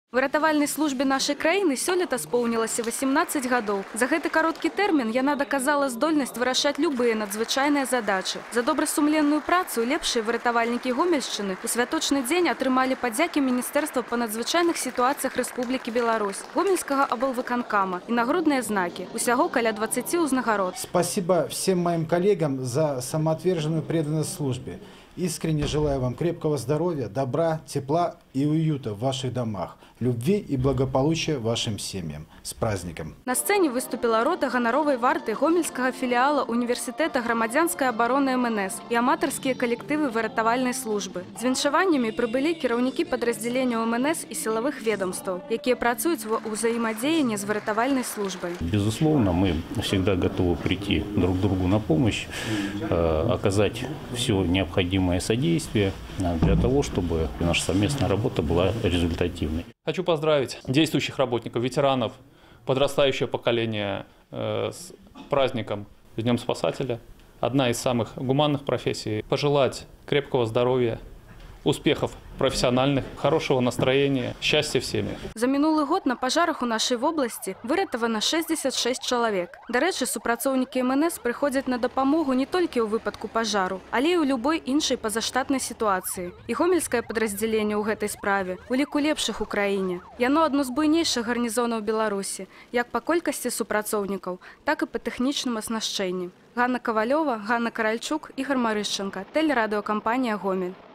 Выратавальнай службе нашай краіны сёлета споўнілася 18 гадоў. За гэты кароткі тэрмін яна даказала здольнасць вырашаць любыя надзвычайныя задачы. За добрасумленную працу лепшыя выратавальнікі Гомельшчыны у святочны дзень атрымалі падзякі Міністэрства па надзвычайных сітуацыях Рэспублікі Беларусь, Гомельскага аблвыканкама і нагрудныя знакі. Усяго каля 20 узнагарод. Спасибо всем моим коллегам за самоотверженную преданность службе. Искренне желаю вам крепкого здоровья, добра, тепла и уюта в ваших домах, любви и благополучия вашим семьям. С праздником! На сцене выступила рота ганаровай варты Гомельскага филиала Университета громадянской обороны МНС и аматорские коллективы выратавальной службы. З віншаваннями прибыли кераўнікі подразделения МНС и силовых ведомств, которые працуют в взаимодействии с выратавальной службой. Безусловно, мы всегда готовы прийти друг другу на помощь, оказать все необходимое содействие для того, чтобы наша совместная работа была результативной. Хочу поздравить действующих работников, ветеранов, подрастающее поколение с праздником, с Днем Спасателя. Одна из самых гуманных профессий. Пожелать крепкого здоровья, успехов профессиональных, хорошего настроения, счастья в семьях. За минулый год на пожарах у нашей области выратавана 66 человек. До рэчы, супрацоўнікі МНС приходят на дапамогу не только ў выпадку пожару, але і ў любой іншай пазаштатнай ситуации. І гомельскае падраздзяленне ў гэтай справе у ліку лепшых у краіне. Яно адно з буйнейшых гарнізонаў Беларусі, як па колькасці супрацоўнікаў, так і па тэхнічным аснашчэнні. Ганна Ковалёва, Ганна Каральчук, Ігор Марышченко, телерадиокомпания «Гомель».